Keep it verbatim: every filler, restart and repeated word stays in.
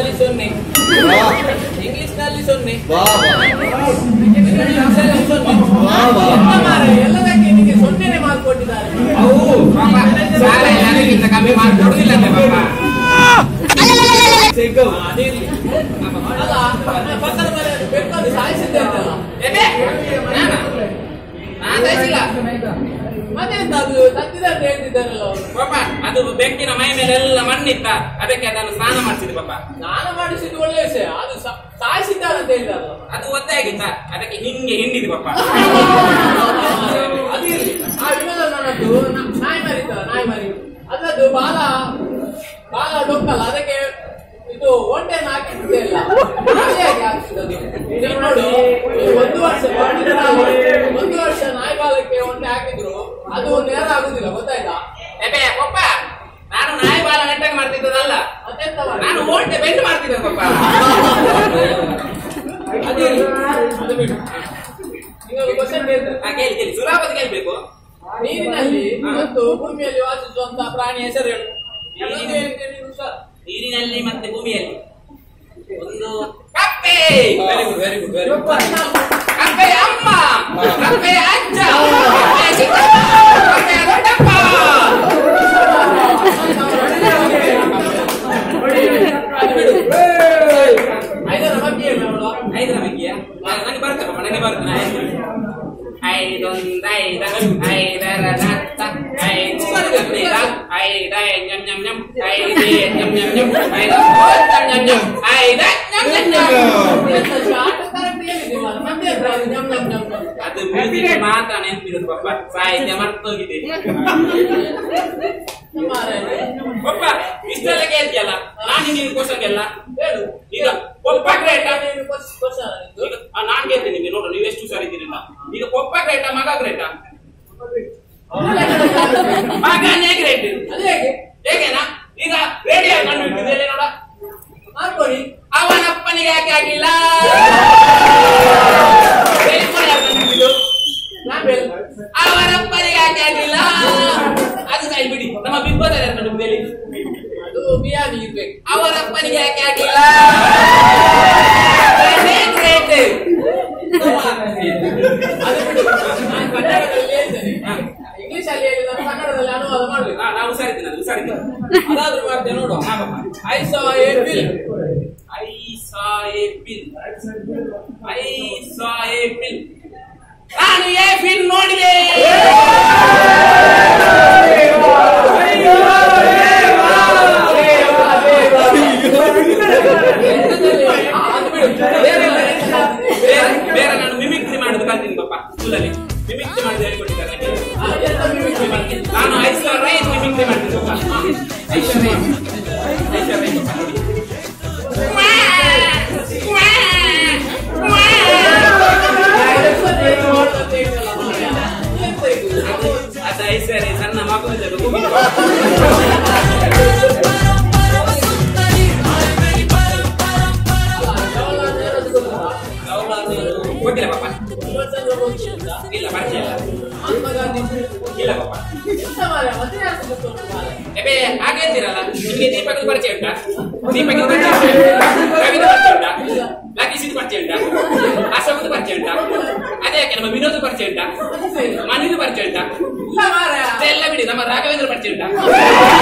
ನಲ್ಲಿ ಸೊನ್ನೆ, ಇಂಗ್ಲಿಷ್ ನಲ್ಲಿ ಸೊನ್ನೆ, ಎಲ್ಲದಕ್ಕೆ ನಿಮಗೆ ಸೊನ್ನೆನೆ ಮಾರ್ಕ್ ಕೊಟ್ಟಿದ್ದಾರೆ. ಕಮ್ಮಿ ಮಾರ್ಕ್ ಕೊಡುದಿಲ್ಲ ಪಕ್ಕದ ಮನೆ ಬೆಕ್ಕೊಂಡು ಸಾಯಿಸಿದ್ದೆ ಅಂತಲ್ಲ ಮತ್ತೆಂತ ಅದು ತತ್ತಿದೆ ಅಂತ ಹೇಳ್ತಿದ್ದಾರಲ್ಲ ಅವರು. ಪಾಪ ಅದು ಬೆಕ್ಕಿನ ಮೈ ಮೇಲೆ ಎಲ್ಲ ಮಣ್ಣಿತ್ತ, ಅದಕ್ಕೆ ಅದನ್ನು ಸ್ನಾನ ಮಾಡಿಸಿದ್ರು. ಪಾಪ ಸ್ನಾನ ಮಾಡಿಸಿದ್ದು ಒಳ್ಳೆ ವಿಷಯ, ಅದು ಸಾಯಿಸಿದ್ದಾರ ಅಂತ ಹೇಳಿದಾರಲ್ಲ, ಅದು ಒದ್ದೆ ಆಗಿತ್ತ, ಅದಕ್ಕೆ ಹಿಂಗೆ ಹಿಂಡಿದು. ಪಾಪ ಅದು ಇರ್ಲಿ. ಆ ವಿನೋದ ನನ್ನದು ನಾಯಿ ಮರಿತಲ್ಲ, ನಾಯಿ ಮರಿ ಅದದ್ದು ಬಾಲ ಬಾಲ ಡೊಕ್ಕಲ್ಲ, ಅದಕ್ಕೆ ಇದು ಒಂಟೆಯನ್ನು ಹಾಕಿದ್ದೆ ಇಲ್ಲ. ನೋಡು, ಒಂದು ವರ್ಷ ಒಂದು ವರ್ಷ ನಾಯಿ ಬಾಲಕ್ಕೆ ಒಂಟೆ ಹಾಕಿದ್ರು ಅದು ನೇರ ಆಗುದಿಲ್ಲ, ಗೊತ್ತಾಯ್ತಾ? ಪಪ್ಪ ನಾನು ನಾಯಿ ಬಾಲ ನೆಟ್ಟಾಗ ಮಾಡ್ತಿದ್ದದಲ್ಲ, ನಾನು ಒಂಟೆ ಬೆಂಡ್ ಮಾಡ್ತಿದ್ದೆ. ಪಪ್ಪ ಅದೇ ಅದು ಬಿಡು. ಇನ್ನೊಂದು ಕ್ವಶನ್ ಕೇಳಿ ಕೇಳಿ ಸುಲಭದ ಕೇಳ್ಬೇಕು. ನೀರಿನಲ್ಲಿ ಮತ್ತು ಭೂಮಿಯಲ್ಲಿ ವಾಸಿಸುವಂತಹ ಪ್ರಾಣಿ ಹೆಸರು ಹೇಳು. ನೀರಿನಲ್ಲಿ ಮತ್ತೆ ಭೂಮಿಯಲ್ಲಿ ಒಂದು ಕಪ್ಪೆ. Very good very good very good. ಕಪ್ಪೆ ಅಮ್ಮ, ಕಪ್ಪೆ ಅಜ್ಜ, ಕಪ್ಪೆ ದೊಡ್ಡಪ್ಪ. ಐದರ ಬಗ್ಗೆ ಹೇಳು. ಐದರ ಬಗ್ಗೆ ನನಗೆ ಬರ್ತಪ್ಪ, ನನಗೆ ಬರ್ತದೆ. ಐದೊಂದು ಐದ ಐದರ ನತ್ತ ಐದು ಐದ ñam ñam ñam ಐದೇ ñam ñam ñam ಐದ ñam ñam ñam ಐದ ñam ñam ñam. ಅದು ಮ್ಯೂಸಿಕ್ ಮಾತ್ರ ನೆನಪಿರೋದು ಪಪ್ಪ, ಸಾಹಿತ್ಯ ಮರ್ತೋಗಿದೆ. ಪಪ್ಪ ಇಷ್ಟೆಲ್ಲ ಕೇಳ್ತಿಯಲ್ಲ, ನಾನು ನಿನ್ನ ಕ್ವಶನ್ ಎಲ್ಲ ಹೇಳು. ಈಗ ಪಪ್ಪ ಗ್ರೇಟ, ನಾನ್ ಕೇಳ್ತೇನೆ ನಿಮಗೆ, ನೋಡು ನೀವು ಎಷ್ಟು ಸರಿದ್ದೀರಿಲ್ಲ. ಈಗ ಪಪ್ಪ ಗ್ರೇಟ ಮಗ ಗ್ರೇಟ? ಮಗನೇ ಗ್ರೇಟ್. ಹೇಗೆನಾ? ಈಗ ರೇಡಿಯೋ ಕಂಡು ಇಟ್ಟಿದ್ದೇನೆ ನೋಡ, ಮಾಡ್ಕೊಳ್ಳಿ. ಅವನಪ್ಪನಿಗೆ ಯಾಕೆ ಆಗಿಲ್ಲ? ಅವನಪ್ಪನಿಗೆ ಯಾಕೆ ಆಗಿಲ್ಲ? ಅದು ಕೈ ಬಿಡಿ, ನಮ್ಮ ಬಿಗ್ ಬಾಸ್ ಕಂಡು ಅದು ಬಿಯಾನಿ ಇರ್ಬೇಕು. ಅವರಪ್ಪನಿಗೆ ಯಾಕೆ ಆಗಿಲ್ಲ? ಇಂಗ್ಲಿಷ್ ಅಲ್ಲಿ ಹೇಳಿದ ಕನ್ನಡದಲ್ಲಿ ಅನುವಾದ ಮಾಡ್ಬೇಕು. ನಾವು ಹುಷಾರಿದ್ದೀನಿ, ಅದು ಹುಷಾರಿದ್ದೀನಿ, ಅದಾದ್ರೂ ಮಾಡ್ತೇವೆ ನೋಡು. I saw a bill, I saw a bill, I saw a bill. ನಾನು ಎ ಬಿಲ್ ನೋಡಿದೆ. ಬೇರೆ ನಾನು ಮಿಮಿಕ್ರಿ ಮಾಡುದು ಕಲ್ತೀನಿ ಪಾಪ ಸ್ಕೂಲಲ್ಲಿ. ಮಿಮಿಕ್ರಿ ಮಾಡುದು ಹೇಳಿಕೊಟ್ಟಿದ್ದಾರೆ. ನಾನು ಐಶ್ವರ್ಯ ರೈ ಮಿಮಿಕ್ರಿ ಮಾಡ್ತೀನಿ ಪಾಪ. ಐಶ್ವರ್ಯ ಐಶ್ವರ್ಯ ನೋಡಿ, ಅದು ಐಶ್ವರ್ಯ ಸಣ್ಣ ಮಗು ಗೊತ್ತಿಲ್ಲ ಪಾಪ. ಇಲ್ಲ ಪರಿಚಯ ಇಲ್ಲ. ಇಲ್ಲ ಪಾಪ. ಎಬೆ ಹಾಗೇಂದಿರಲ್ಲ, ನಿಮಗೆ ದೀಪಕ್ಕೆ ಪರಿಚಯ ಉಂಟಾ? ದೀಪಕ್ಕೆ ಪರಿಚಯ ಉಂಟಾ? ಕವಿದ ಪರಿಚಯ ಉಂಟಾ? ಲಗೀಸಿದ ಪರಿಚಯ ಉಂಟಾ? ಅಶೋಕದ ಪರಿಚಯ ಉಂಟಾ? ಅದೇ ಯಾಕೆ ನಮ್ಮ ವಿನೋದ ಪರಿಚಯ ಉಂಟಾ? ಮನಿದು ಪರಿಚಯ ಉಂಟಾ? ಎಲ್ಲ ಬಿಡಿ, ನಮ್ಮ ರಾಘವೇಂದ್ರ ಪರಿಚಯ ಉಂಟಾ?